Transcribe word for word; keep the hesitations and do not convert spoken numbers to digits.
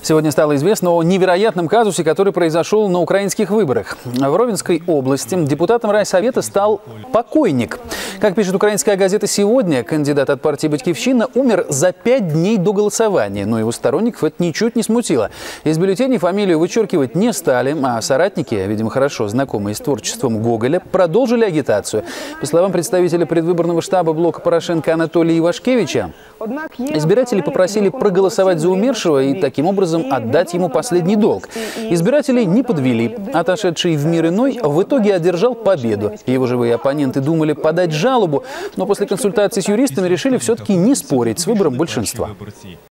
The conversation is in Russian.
Сегодня стало известно о невероятном казусе, который произошел на украинских выборах. В Ровенской области депутатом райсовета стал покойник. Как пишет украинская газета «Сегодня», кандидат от партии «Батькивщина» умер за пять дней до голосования, но его сторонников это ничуть не смутило. Из бюллетеней фамилию вычеркивать не стали, а соратники, видимо, хорошо знакомые с творчеством Гоголя, продолжили агитацию. По словам представителя предвыборного штаба блока Порошенко Анатолия Ивашкевича, избиратели попросили проголосовать за умершего и таким образом отдать ему последний долг. Избиратели не подвели. Отошедший в мир иной в итоге одержал победу. Его живые оппоненты думали подать жалобу, но после консультации с юристами решили все-таки не спорить с выбором большинства.